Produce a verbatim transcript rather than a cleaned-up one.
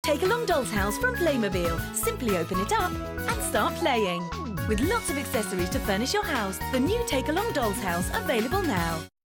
Take Along Doll's House from Playmobil. Simply open it up and start playing. With lots of accessories to furnish your house, the new Take Along Doll's House available now.